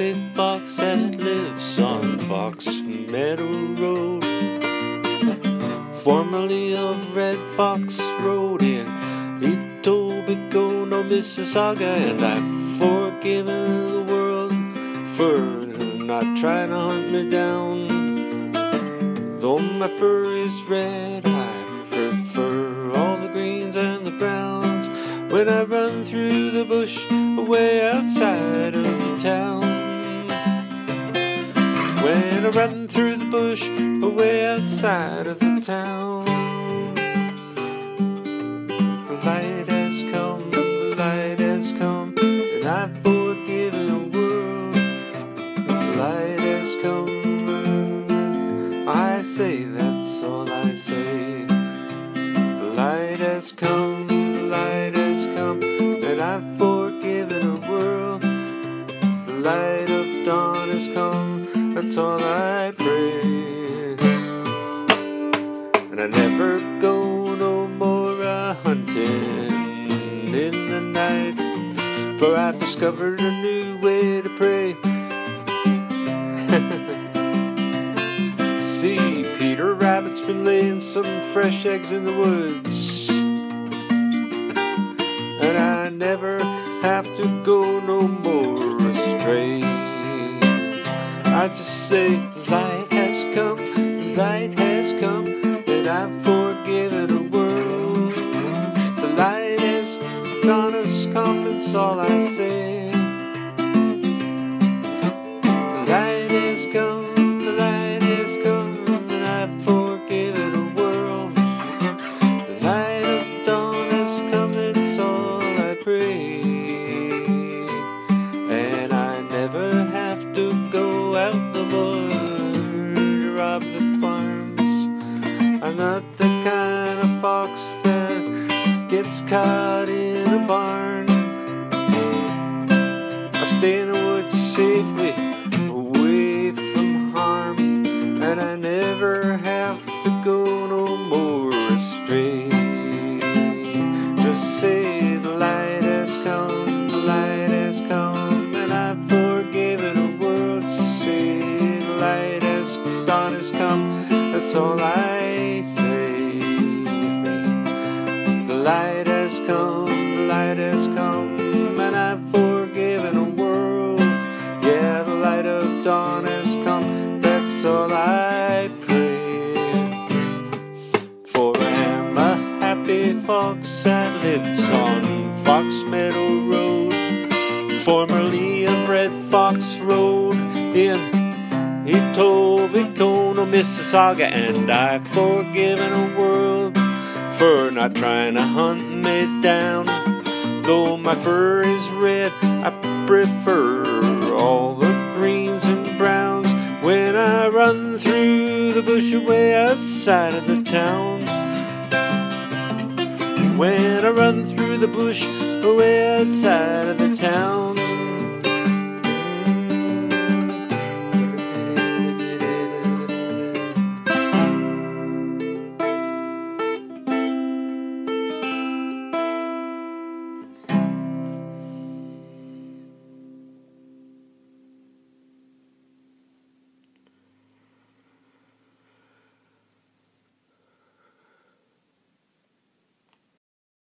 happy fox that lives on Fox Meadow Road, formerly of Red Fox Road in Etobicoke, Mississauga. And I've forgiven the world for not trying to hunt me down. Though my fur is red, I prefer all the greens and the browns when I run through the bush way outside of the town. When I run through the bush way outside of the town. The light has come, the light has come, and I've forgiven the world. The light has come, I say, that's all I say. The light has come, the light has come, and I've forgiven the world. The light of dawn has come, that's all I pray. And I never go no more hunting in the night, for I've discovered a new way to pray. See, Peter Rabbit's been laying some fresh eggs in the woods, and I never have to go no more astray. I just say, the light has come, the light has come, and I've forgiven the world. The light has gone, has come, that's all I say. The light has come, the light has come, and I've forgiven the world. The light of dawn has come, it's all I pray. And I never have to go out the bush to rob the farms. I'm not the kind of fox that gets caught in a barn. I stay in the woods safely, away from harm, and I never have to go no more astray. Just say, the light has come, the light has come, and I've forgiven the world. Just say, the light has dawn has come, that's all I say with me. The light has come, the light has come, and I've forgiven the world. Yeah, the light of dawn has come, that's all I pray. For I am a happy fox that lives on Fox Meadow Road, formerly of Red Fox Road in Etobicoke, Mississauga. And I've forgiven the world for not trying to hunt me down. Though my fur is red, I prefer all the greens and browns when I run through the bush way outside of the town. When I run through the bush way outside of the town.